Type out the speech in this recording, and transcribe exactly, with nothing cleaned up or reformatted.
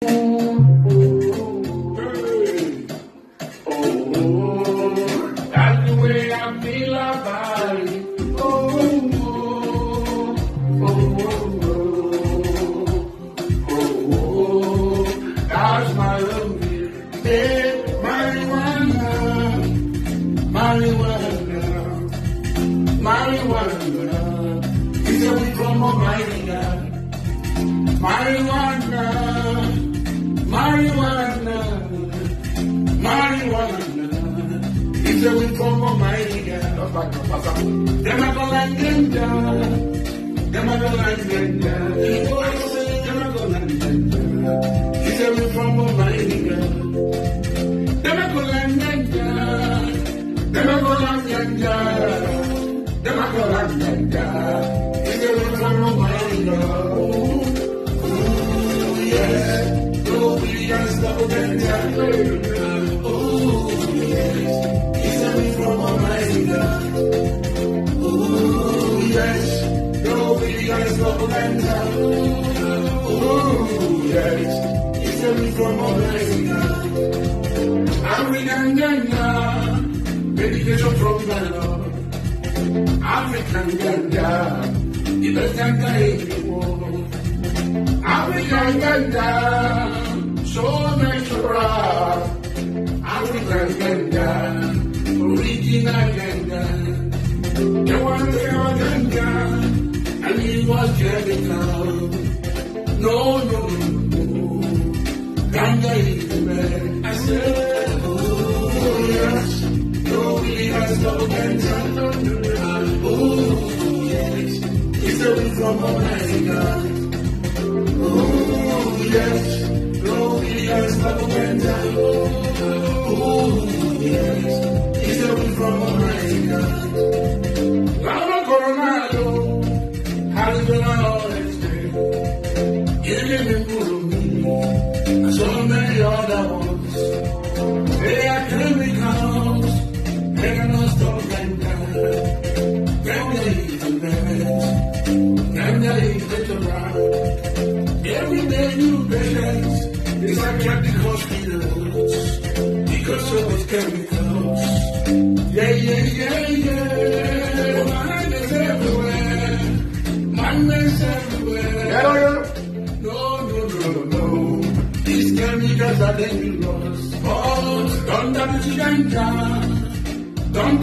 That's the way I feel about it. Oh, oh, oh, oh, oh, oh, that's my love. Hey, marijuana, marijuana, marijuana. It's a weed from Almighty God. Marijuana, marijuana, marijuana. It's a weed from Almighty God. Them a go like ganja, them a go like ganja, them a go like ganja. It's a weed from Almighty God. Them a go like ganja, them a go like ganja, them a go like ganja. It's a weed from Almighty God. Oh yes, nobody can stop ganja. Oh yes, it's a weed from Almighty God. Oh yes, nobody can stop ganja. Oh yes, it's a weed from Almighty God. African ganja, medication from the Lord. African ganja, the best ganja anymore. African ganja, so natural. African ganja, original ganja. They want to have ganja, and it was chemical. No, no, no, ganja is the man. I said, oh yes, nobody has no ganja. Oh yes, it's a weed from Almighty God. Oh yes, nobody has no ganja. Oh yes, it's a weed from Almighty God. Lava Coronado, has been always been. Giving me Kurumi, and so many other ones. They are criminals, they cannot stop ganja. Ganja is the best, ganja is the right. Every day new patients, it's like at the hospitals, because of those chemicals. Yeah, yeah, yeah, yeah. Man is everywhere, man is everywhere. Yeah, yeah. No, no, no, no. These chemicals are dangerous. Oh, don't touch ganja. Don't